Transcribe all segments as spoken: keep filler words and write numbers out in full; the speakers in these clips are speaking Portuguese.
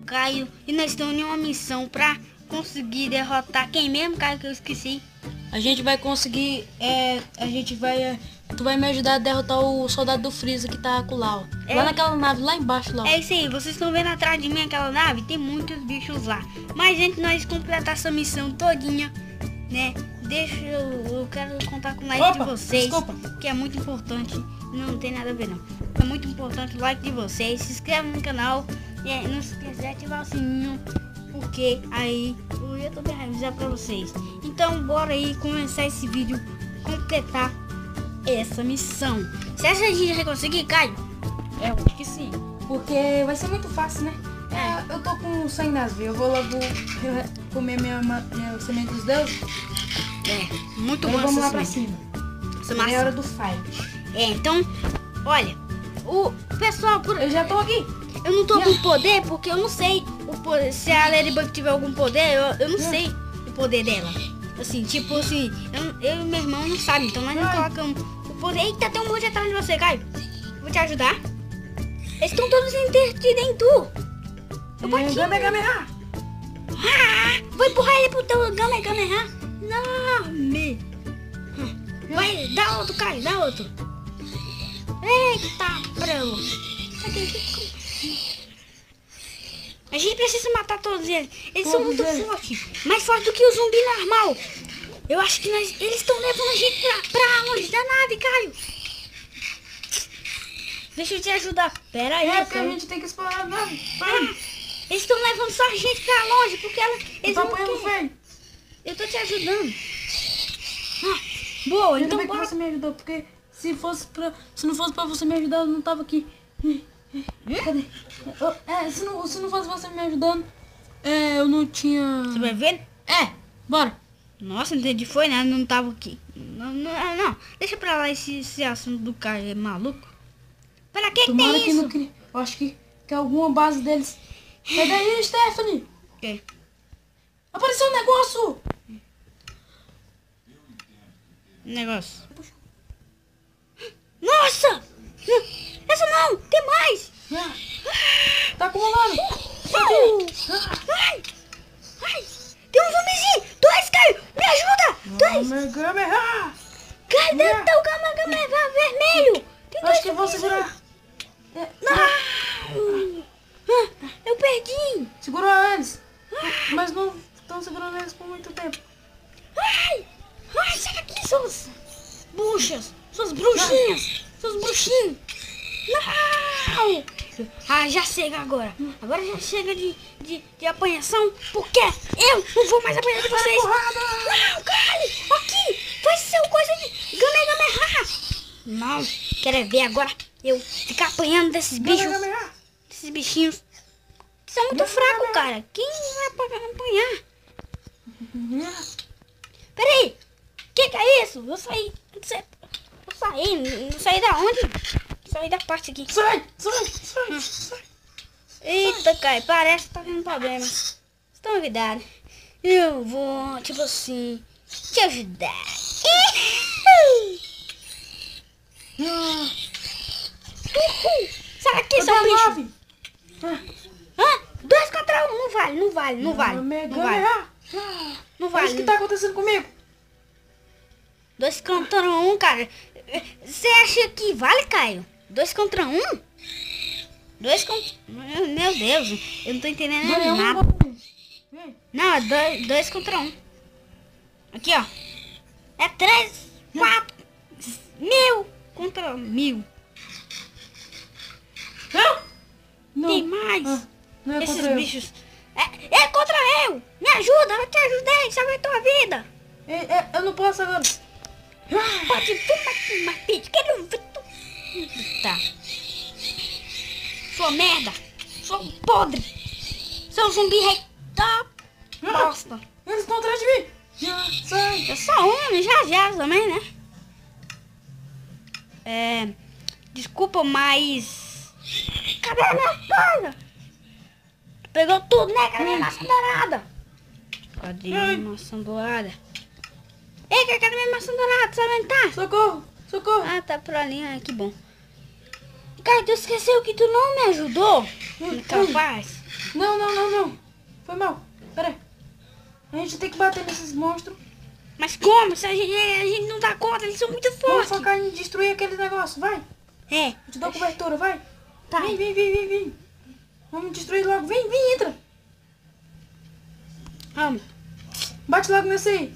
Caio e nós estamos em uma missão pra conseguir derrotar quem mesmo, Caio, que eu esqueci. A gente vai conseguir, é, a gente vai, é, tu vai me ajudar a derrotar o soldado do Freeza que tá com lá, ó. É. Lá naquela nave, lá embaixo, lá. Ó. É isso aí, vocês estão vendo atrás de mim aquela nave? Tem muitos bichos lá. Mas antes de nós completar essa missão todinha, né? Deixa eu, eu quero contar com o like Opa, de vocês, desculpa. que é muito importante. Não tem nada a ver não. É muito importante o like de vocês. Se inscreve no canal e é, não se esqueça de ativar o sininho, porque aí o YouTube vai avisar pra vocês. Então bora aí começar esse vídeo, completar essa missão. Você acha que a gente vai conseguir, Caio? É, eu acho que sim. Porque vai ser muito fácil, né? É, eu tô com sangue nas veias. Eu vou logo comer minha, minha semente dos deuses. É, muito Então bom. vamos lá essa pra semente. cima. Essa É massa- hora do fight. É, então, olha, o pessoal, por... Eu já tô aqui. eu não tô com poder porque eu não sei o poder, se a Ladybug tiver algum poder, eu, eu não sei o poder dela. Assim, tipo assim, eu, eu e meu irmão não sabem, então nós não Ai. colocamos o poder. Eita, tem um monte atrás de você, Caio. Vou te ajudar. Eles estão todos entretidos em tu. Eu bati. Gamegameha. Ah, vou empurrar ele pro teu Gamegameha. Não, me. Vai, dá outro, Caio, dá outro. Eita, pronto. A gente precisa matar todos eles. Eles são Todos muito eles. fortes. Mais fortes do que o zumbi normal. Eu acho que nós, eles estão levando a gente pra, pra longe da nave, Caio. Deixa eu te ajudar. Pera aí. É porque a Caio. gente tem que explorar a nave. Ah, eles estão levando só a gente pra longe, porque ela, Eu eles tô não apanhando querem. feio. Eu tô te ajudando. Ah, boa, Ainda então bem que bora. você me ajudou, porque se fosse pra, se não fosse pra você me ajudar, eu não tava aqui. Cadê? Eu- é, se não, se não fosse você me ajudando, é, eu não tinha... Você vai ver? É, bora. Nossa, não entendi, foi nada, não tava aqui. Não, não, não. Deixa pra lá esse, esse assunto do cara, é maluco. Pra que que Tomara tem que isso? não crie. Eu acho que, que alguma base deles... Sai daí, Stephanie! Que? Apareceu um negócio! Negócio. Nossa! Essa não! Tem mais! Ah, tá acumulando! Uh! Ai! Ai! Tem um zumbizinho! Dois, Caio! Me ajuda! Dois! Gamegameha! Caio, deve ter o Gamegameha vermelho! Tem Eu dois acho que eu vou segurar. É, Não! Ah, eu perdi! segurou eles. Mas não estão segurando eles por muito tempo. Ai! Ai, sai daqui, suas buchas! Suas bruxinhas! Seus bruxinhos! Não! Ah, já chega agora! Agora já chega de, de, de apanhação, porque eu não vou mais apanhar de vocês! Não, Caio! Aqui! Vai ser coisa de Gamegameha! Não! Quero ver agora eu ficar apanhando desses bichos, Gamegameha! desses bichinhos que são muito fracos, cara! Quem vai apa- apanhar? Peraí! Que que é isso? Eu saí. Eu saí. Eu saí da onde? Saí da parte aqui. Sai, sai, sai, sai. Eita, Caio, parece que tá tendo problema. Estão convidados. Eu vou, tipo assim, te ajudar. Uhul. Ah, Uhul. Sai daqui, seu cadê a bicho. nave? Ah, Hã? Dois contra um. Não vale, não vale, não vale. Não vale. Gamegameha! Ah, Não o vale. que tá acontecendo comigo? Dois contra um, cara. Você acha que vale, Caio? Dois contra um? Dois contra... Meu, meu Deus, eu não tô entendendo Ganhei um, nada. Vem. Não, é dois, dois contra um. Aqui, ó. É três, quatro, mil contra mil. Ah, não. Tem mais. Ah, não é Esses contra eu. bichos. É, é contra eu. Me ajuda, eu te ajudei, salvei tua vida. É, é, eu não posso agora. Pode fumar, fumar, filho. Quero ver tu. Tá. Sua merda. Sua podre. Seu zumbi rei da bosta. Eles estão atrás de mim. Já, sai. Eu sou um, já já também, né? É... Desculpa, mas... Cadê a minha coisa? Pegou tudo, né? Cadê a minha maçã dourada? Cadê a minha maçã dourada? Ei, cadê a minha maçã dourada? Sabe onde tá? Socorro, socorro. Ah, tá por ali. Ah, que bom. Cara, tu esqueceu que tu não me ajudou? Hum, Capaz. Não, não, não, não. Foi mal. Pera aí. A gente tem que bater nesses monstros. Mas como? Se a gente, a gente não dá conta, eles são muito Vamos fortes. focar em destruir aquele negócio, vai. É. Eu te dou cobertura, vai. Tá. Vem, vem, vem, vem, vem. Vamos destruir logo. Vem, vem, entra. Vamos. Bate logo nesse aí.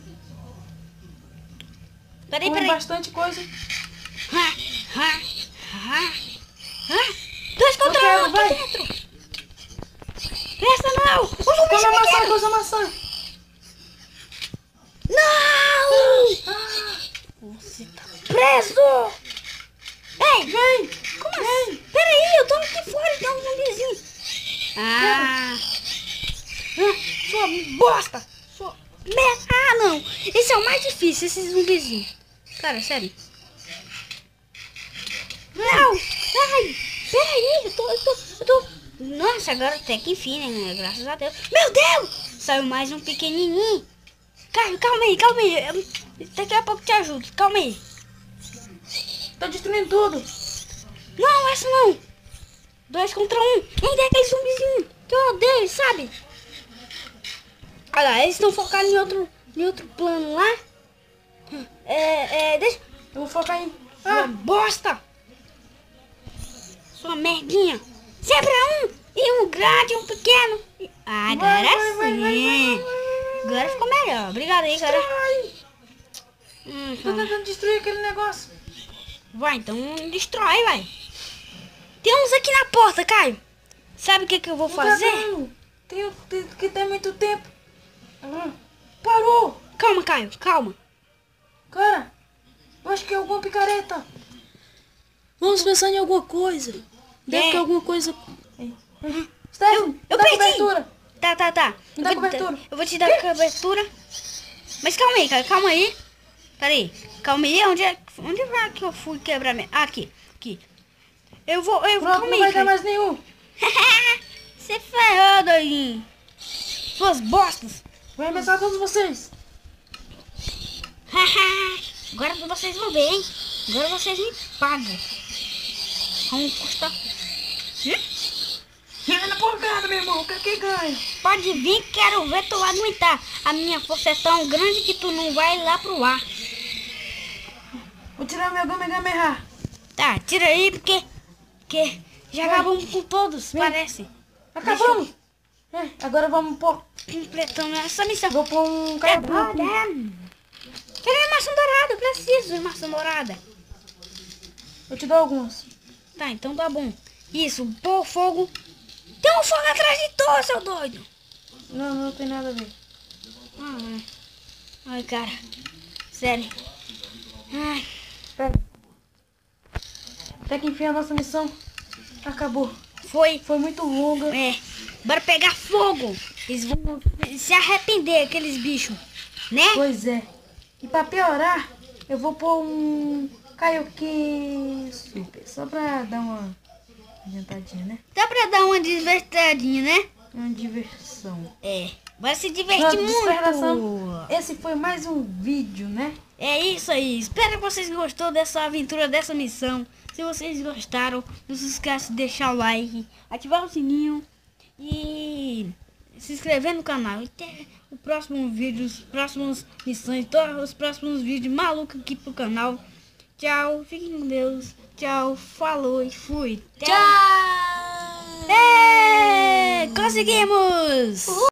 Peraí, Come peraí. bastante coisa. Ha, ha, ha, ha. Dois Eu contra quero, um aqui vai. dentro. Essa não. Os zumbis Come são a maçã, pequenos. coisa a maçã. Não! Ah, Você tá preso! Ei! vem. Como Vem. assim? Peraí, eu tô aqui fora, tem um zumbizinho. Ah! Ah, sua bosta! Sua merda! Ah, não! Esse é o mais difícil, esse zumbizinho. Cara, sério. Não! Ai! Peraí, eu tô, eu tô, eu tô... Nossa, agora até que enfim, né? Graças a Deus. Meu Deus! Saiu mais um pequenininho. Caio, calma aí, calma aí. Eu- Daqui a pouco te ajudo. Calma aí. Tá destruindo tudo. Não, essa não. Dois contra um. Ainda é aquele zumbizinho que eu odeio, sabe? Olha lá, eles estão focados em outro, em outro plano lá. É, é, deixa... Eu vou focar em... Sua Ah, bosta! Sua merdinha. Sempre é um. E um grande e um pequeno. Ah, agora vai, vai, vai, vai, sim. vai, vai, vai. Agora ficou melhor. Obrigado aí, cara. Destrói. Hum, Tô tentando destruir aquele negócio. Vai, então destrói, vai. Tem uns aqui na porta, Caio. Sabe o que, que eu vou Não tá fazer? dando. Tenho tem que ter muito tempo. Ah, parou. Calma, Caio, calma. Cara, eu acho que é alguma picareta. Vamos pensar em alguma coisa. Deve É. ter alguma coisa. Stefan, eu dá perdi. cobertura. Tá, tá, tá. Me dá eu, vou, cobertura. eu vou te dar cobertura. Mas calma aí, Caio, calma aí. Pera aí, calma aí. Onde é, onde vai que eu fui quebrar minha... Ah, aqui, aqui. Eu vou, eu Pronto, calma não aí, vai dar Caio. mais nenhum. Você ferrou, doidinho. Suas bostas. Vou arremessar todos vocês. Agora vocês vão ver, hein? Agora vocês me pagam. Vamos custar. É na porrada, meu irmão. Quer que ganha? Pode vir, quero ver tu aguentar. A minha força é tão grande que tu não vai lá pro ar. Vou tirar meu Kamehameha. Tá, tira aí, porque, porque já Vai. acabamos com todos, Vem. parece. Acabamos. É, agora vamos pôr. Completando essa missão. Vou pôr um É, caiabu. Cadê a maçã dourada? Eu preciso de maçã dourada. Eu te dou algumas. Tá, então tá bom. Isso, pôr fogo. Tem um fogo atrás de tu, seu doido. Não, não tem nada a ver. Ai, ai, cara. Sério. Ai, Pera. Até que enfim a nossa missão acabou. foi. Foi muito longa. É, bora pegar fogo. Eles vão se arrepender, aqueles bichos, né? Pois é. E pra piorar, eu vou pôr um Kaioken Super. Só pra dar uma adiantadinha, né? Dá pra dar uma divertidinha, né? Uma diversão. É, bora se divertir Pronto, dispersação. muito. Esse foi mais um vídeo, né? É isso aí. Espero que vocês gostou dessa aventura, dessa missão. Se vocês gostaram, não se esqueça de deixar o like, ativar o sininho e se inscrever no canal. E ter o próximo vídeo, os próximos missões, todos os próximos vídeos malucos aqui pro canal. Tchau, fiquem com Deus. Tchau, falou e fui. Tchau! É, conseguimos!